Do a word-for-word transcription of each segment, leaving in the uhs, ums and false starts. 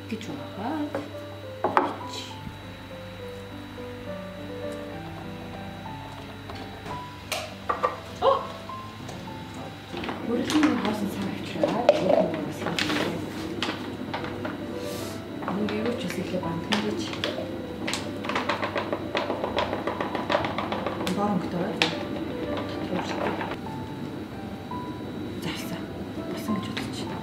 гэж бодоод Оо. Өөрөлдсөн хоосон цаг авчираад өөрөөс хэлээ. Ингээ юу ч хэлээ бандхан гэж. Барунгтаа заасан. Басан гэж бодож байна.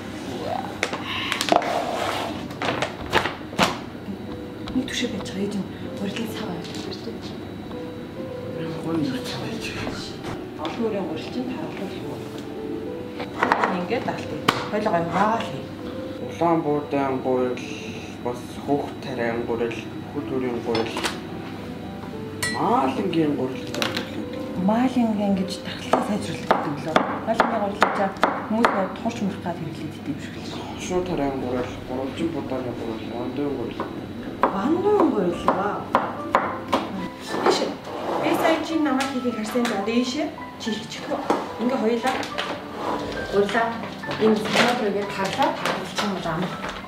Нэг түшээ байж байгаа ээж нь урилын цаг аваад ирсэн. Гон зүрх байж. Олон өрийн урилчин тархалт юу. Ингээд алт. Хойлоо гой ваал. Улаанбуудын гурил бас хөөх тариан гурил, хүдүрийн гурил. Маалингийн гурил гэж байна. Маалингийн гэж тахлаа сайжруулах гэдэг лөө. Маалингийн гурил гэж хүмүүс бод турч мөрөх гад хэрэглээд идэв шүү дээ. Шуу тариан гурил, гурвалжин будааны гурил, ондын гурил. Ондын гурил ба. Иш. Би сая чи намайг хийхийг харсан даа дэше чи хийчихв. Ингээ хоёлаа. Гурилаа энэ санаадрыг таглаа таглаж юм даа.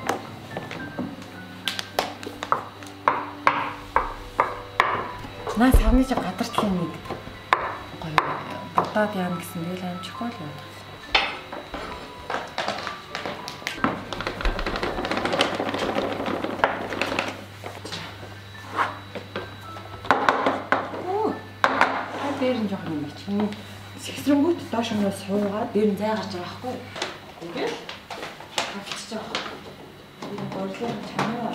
Наа савны чи гадарчлын нэг гоё бодоод яана гэсэн тэгэл амжихгүй л байна. Оо. А дээр нь жоохон юм чинь. Сэгсрэнгүүт доош нь суугаад дээр нь зай гарч байгаа байхгүй. Ингээл хавчиж байгаа. Энэ гурлын чанаа.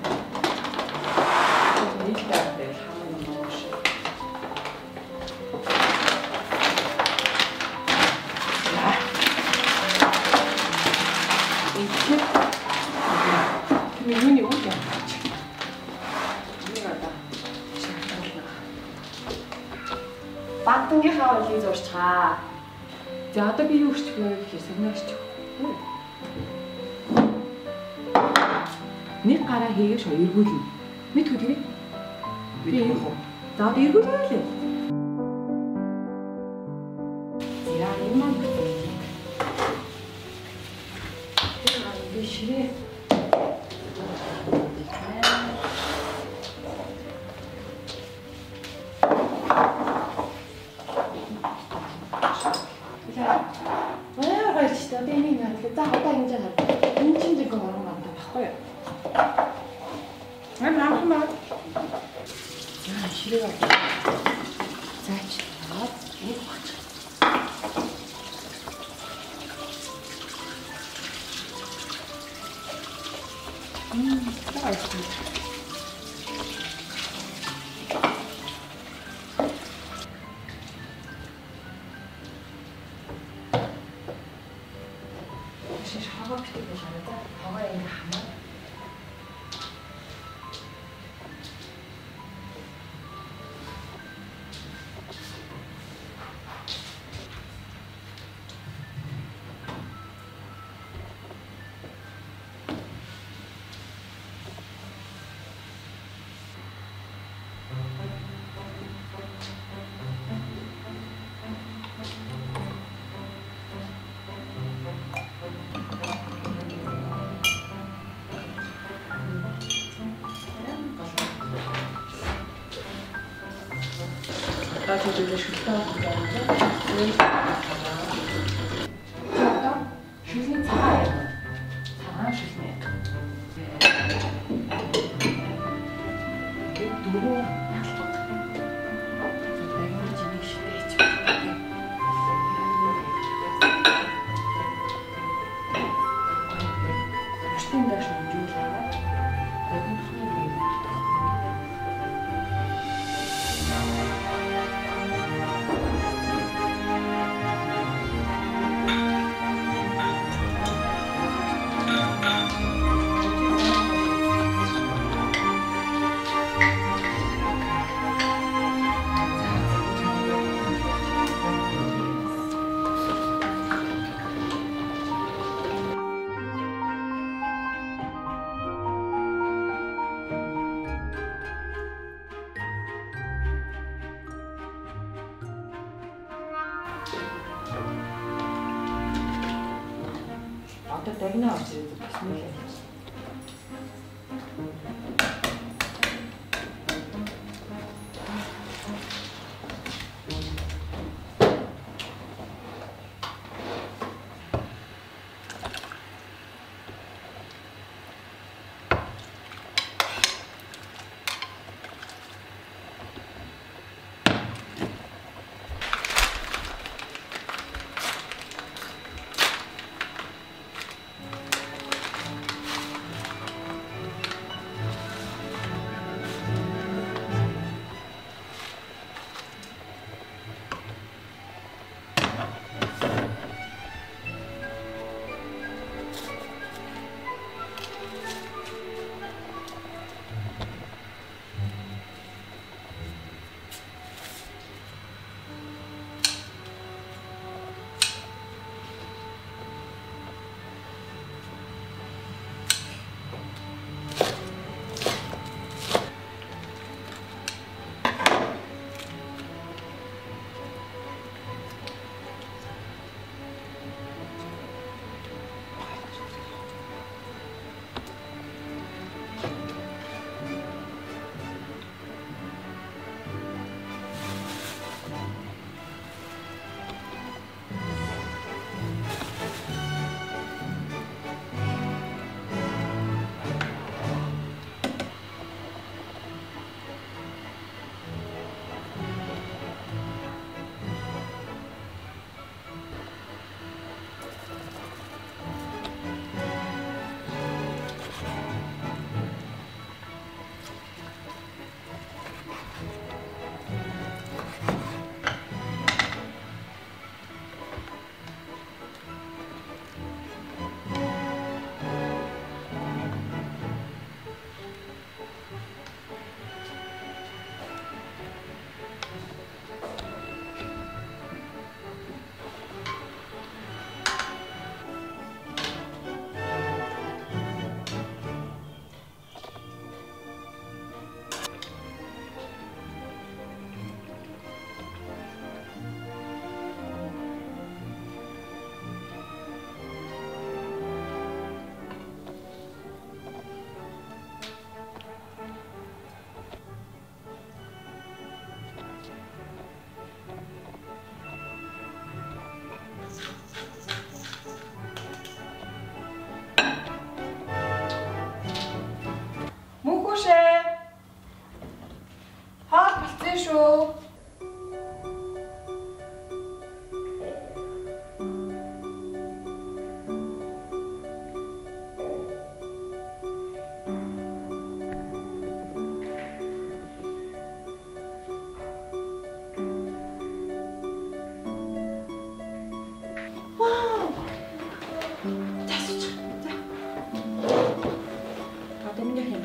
Нэг дээр хамаа нууш. Ингээл миний юу яа. Бантангийнхаа ойлыг зурчгаа. За одоо би юу хийчих вэ гэхээр сагнаач. Нэг гараа хийгээш эргүүлнэ. Мэдгүй тэгээ. Би яах вэ? За одоо эргүүлнэ лээ. За энэ маань тэр би ширээ. За одоо ингэж хаад. Энэ чинь нэг орон байна байхгүй юу? Аа наа наа. За ширээ авч. Заач аваад нэг бач. Мм, таач. Хаваа битгий шараад хаваа ингэ хамаа. Таач үгүй шүлтээ авах юм байна. Одоо шүлний цаа. Цаа шүлний. Дөрөв талбад. Тэгвэл жинийг шидэж байна. Штин дэш жуулаа. Одоо дагнаа авч ирээд басна.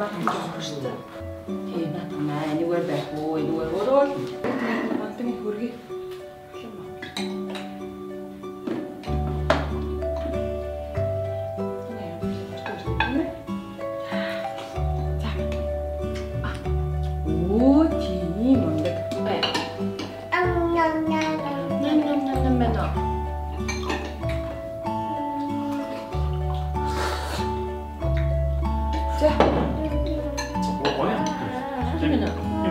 батны жоох шүү дээ. Тийм наа маа нэгвэр байх уу нэгвэр өрөөл. Батны хөргий. Оо тийм мундаг. Ам ням ням ням ням ням ням. 자. 뭐 뭐야? 재민아.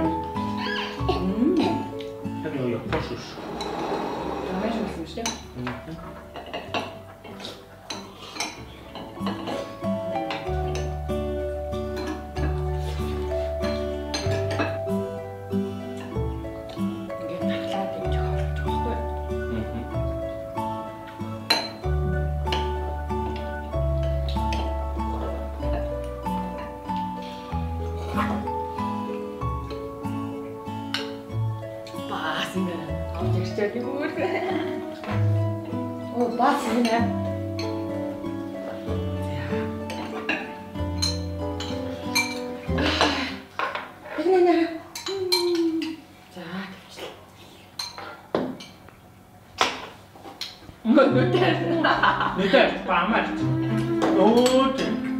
음. 형이 여기 옆으로 잘 마셨습니다. 이게 달라진 저를 줬어요. Basınlar. Amca işte bir vur. O basınlar. Ne ne? Neden? Parmak. Oo.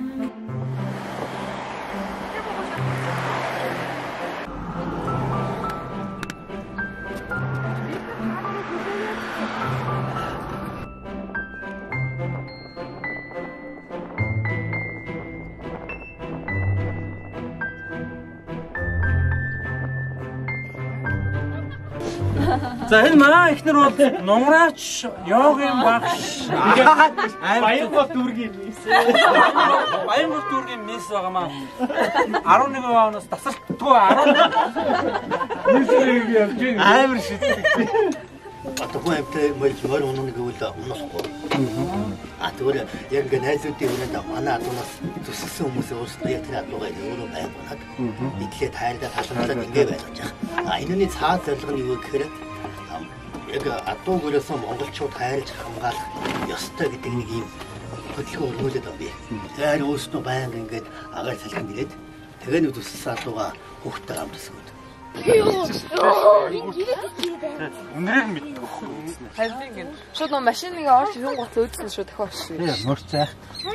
За энэ манай ихнэр бол нумраач, йогийн багш. Баянгол дүүргийн мис. Баянгол дүүргийн мис байгаамаа. арван нэгэн оноос тасалтгүй арван явж байна. амар шиддэг. Атгүй амтай мэл мөр унах гэвэл унахгүй. А тэгвэл яг ингээ найзуудын өрөөнд манай адуунаас төсөлсөн хүмүүс өөрсдөө яг тэр адуугаа өөрөө байгуулад идлээд хайрлаа талхамлаад ингээ байж байгаа. А энэний цааш зорилго нь юу гэхээр яг адуу өрөөсөн монголчууд хайрлаж хамгаалах ёстой гэдэг нэг юм хөдөлгөөн өргүүлээд байгаа би. Тэр өөрсдөө байнга ингээд агаар салхинд ирээд тэгээ нэг төсөлсөн адуугаа хүүхдтэй хамтсан. Үнэрийг мэддэг. Харин ингэ шууд нөө машиныг орж ирэн гоц өөдсөн шүү дахиад шүү. Мөрцөө.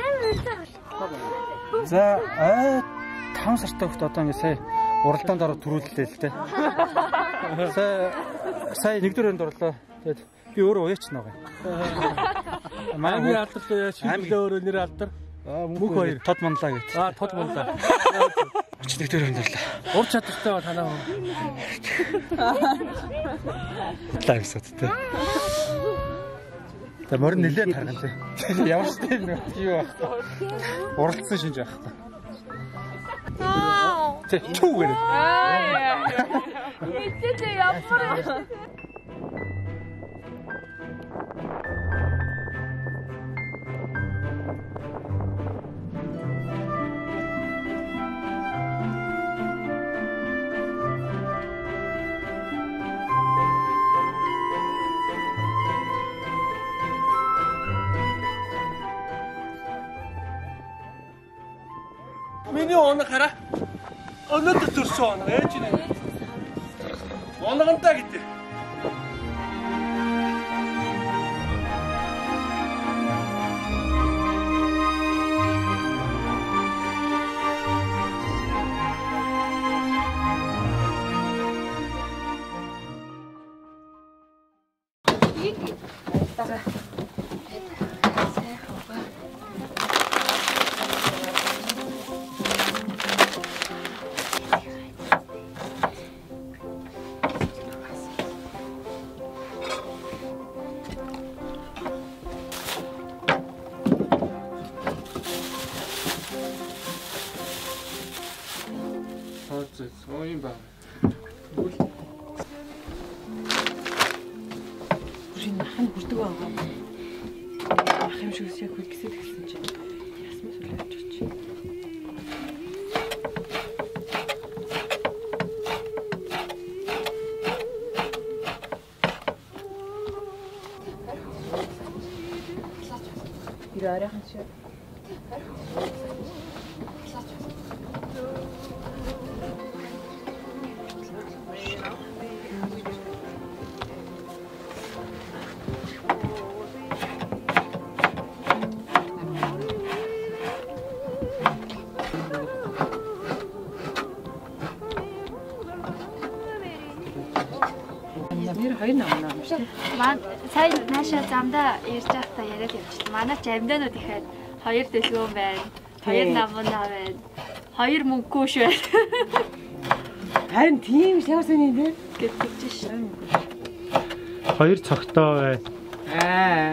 За аа таван сартай хөлт одоо ингэ сая уралдаанд ороод төрүүллээ л дээ. Сая сая нэгдүгээр өнд орлоо. Тэгээд би өөрөө уяач байгаа. Манай би алдар яа шидлээ өөрөө нэр алдар. Мөх хоёр тод манлаа гэж. Аа тод манлаа. Нэгдүгээр өнд орлоо. Ур чадвартай ба танаа. Лайв соттой. За морин нэлээд харган тий. Ямар ч тийм нөө юу байх. Уралдсан шинж байх. Тэ чүүгээр. Аа. Эцээ ямар. Миний оног хараа. Өнөөдөр төрсөн оног ээж нэ. Оногонтой гэдэг. Ой ба. Бүрийн хан хүрдэг байгаа. Ах юм шиг яг хөлгсэд хэлсэн чинь ясмас үлээж очив. Ирээрхэн шиг. Нэр хоёр нам нам шүү. Маань сая наашаа замдаа ярьж байхдаа яриад явчихсан. Манай ч амьдаанууд ихэд хоёр дэлгүүн байна. Хоёр намнаа байна. Хоёр мөнгөш байна. Харин тийм шавсан юм дээ. Гэтгэж шээ. Хоёр цогтой бай. Аа.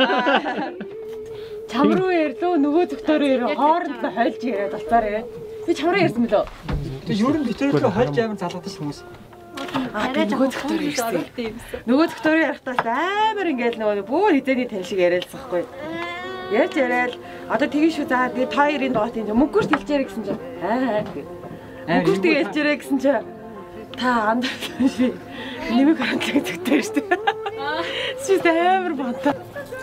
Чам руу ирлөө нөгөө зөвхтөр ир хооронд хольж яриад болцаарэ. Би чам руу ярьсан мөлөө. Тэг ер нь битэрээ хольж амин залгадаг хүмүүс. Арай нөгөө зөвхтөр ирсэн. Нөгөө зөвхтөр ярахтаас амар ингээл нөгөө бүр хизээний тань шиг яриалцахгүй. Ярьж яриад одоо тэгин шүү за тэгээ та хоёрын доот юм мөнгөш хэлжээрэй гэсэн чинь аа мөнгөш хэлжээрэй гэсэн чинь та андарсан шиг нэмэг харантлаг зөвхтөр шүү дээ. Сүт амар бонтоо.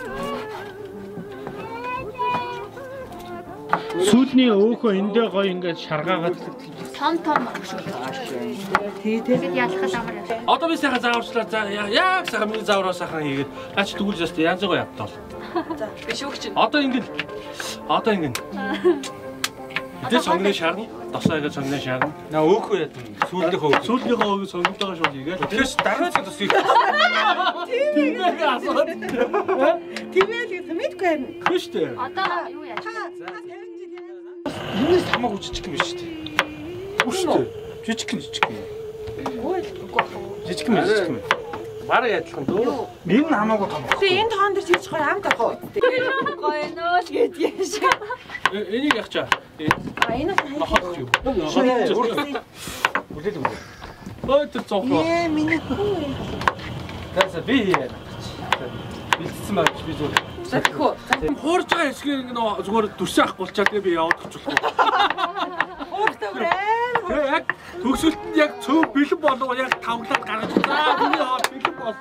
Сүүлний өөхөө эндээ гоё ингээд шаргаагаад Том том. Тий, тий. Ялхад амар явсан. Одоо би сайхан зааварчлаа за яг сайхан миний заавраа сайхан хийгээд наач тэгвэл яст янз байгаа явтал. За би шүүгч. Одоо ингэ одоо ингэ. Эдгээр сонгоны шарна. Досоогоо сонгоны шарна. Наа өөхөө яд. Сүүлдийнхөө Сүүлдийнхөө өөгөө сонгоолтойгоо шууд хийгээд. Тэгэхээр дараа л тус. Тийм ээ асууд. Тийм ээ мэдгүй юм. Хөөе штэ. Одоо юу яаж? Юунаас хамаагүй жижиг юм биш шүү дээ. Үгүй. Жижиг юм жижиг юм. Ой, Жижиг юм жижиг юм. Бараа ядлах дөө. Нэг нь хамаагүй том. тэгээ энэ тоон дээр чиж гоё амт авах. Гоё нөө л гэдэг юм шиг. Энийг ягчаа. А энэ Нохот юу? Үлээл үлээл. Ой тэр цохоо. Ээ миний хүү. Тэсэ би яа. Бэлдсэн байх би зүгээр. Захихгүй. Хуурж байгаа хэсгээр ингэ нөө зүгээр дүрсээ ахгүй болчаад тэгээ би яваад очихлоо. Хууртай бүрээ. Тэгээ яг төгсөлтөнд яг цөв бэлэн болов яг тавглаад гаргаж байгаа. Миний хаа бэлэн бол.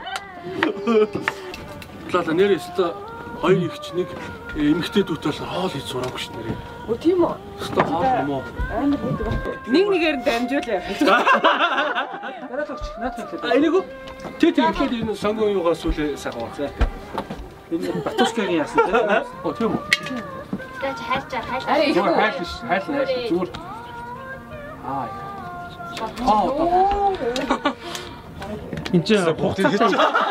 Лала нэр өстө хоёр ихч нэг эмэгтэй дүүтэл хоол хийж сураагүй ш нэрээ. Оо тийм үү. Өстө хоол юм уу? Амар гэдэг байна. Нэг нэгээр нь дамжуулаа. Дараа төгч наатах хэлээ. А энийг тэ тэ ихэд энэ сонгоо юугаас үлээ сайхан уу. Энэ Батушкагийн яасан тийм. Оо тийм үү. Тэгэж хайрч хайрч. Арай их. Зүгээр хайлш хайлш хайлш зүгээр. Аа. Аа. энэ ч хугацаатай.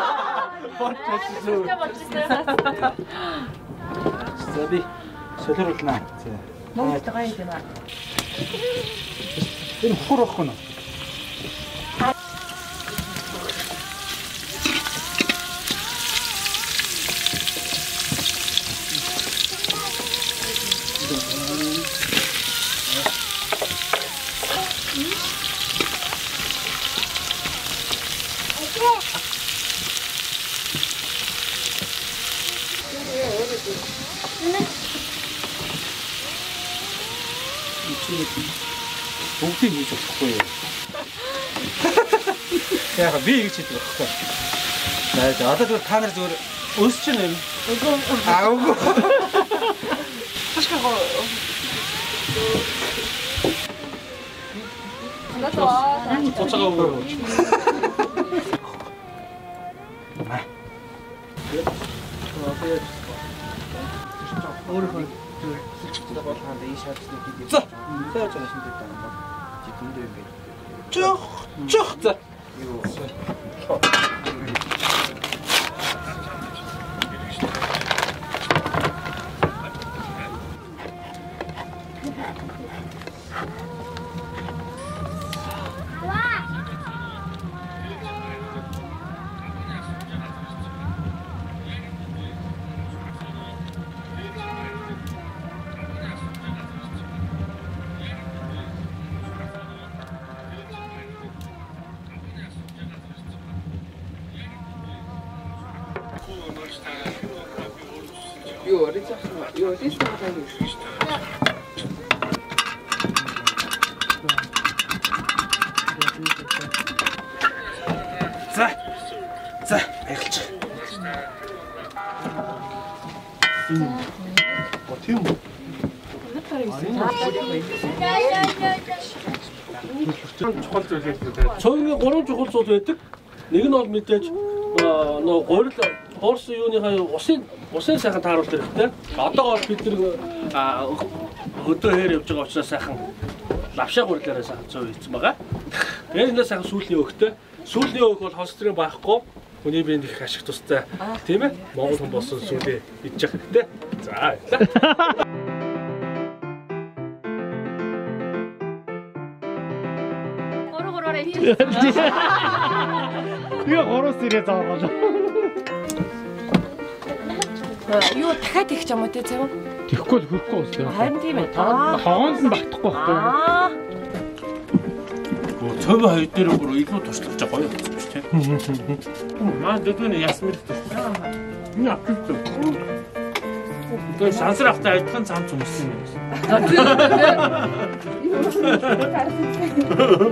За би солируулнаа. Монгол гоё юм аа. Энэ хөхөр ахгүй нөө. Бүгдийг хийж болохгүй юу? Яг би ингэж хийдэг байхгүй. За одоо зөв та нар зөвөр өсч юм. Үгүй. Аа үгүй. Хашгаа. Надад Цоцоо өгөөч. Өөрөө зөв болгонд ийм шаардлагатай гэдэг. За. Сайн жаа шинэ гэдэг юм байна. Жигэндээ ингэ. Чох, чох за. Юу. Юу ориж байгаа юу ориж байгаа юм. За. За, баярлж. Оо тийм үү. тарыг гэсэн. Чухал зүйлээ. Цөөнгийн гурван чухал зүйл байдаг. Нэг нь бол мэдээж нөө гурил Орос юуныхаа усын усын сайхан тааруулах хэрэгтэй. Одоо бол бид нэг өдөө хээр явж байгаа учраас сайхан лавшаа гурилаараа сайхан цоо хийсэн байгаа. Тэгээд энэ сайхан сүүлийн өөхтэй. Сүүлийн өөх бол холестерин байхгүй. Хүний биед их ашиг тустай. Тийм ээ? Монгол хүн болсон сүүлийн идчих хэрэгтэй. За баярлалаа. Тэгээ гороос ирээ заагаад. Юу дахиад их ч юм уу те зөв? Тэхгүй л хөрөхгүй байна. Харин тийм ээ. Хогоонд нь багтахгүй байхгүй. Аа. Цөв хоёр дээр бүр илүү туршлаж байгаа гоё болсон шүү дээ. Маа дэдүн ясмэр дээ. Энэ аппетит. Тэр сансар ахтай адилхан цаан зүмсэн юм.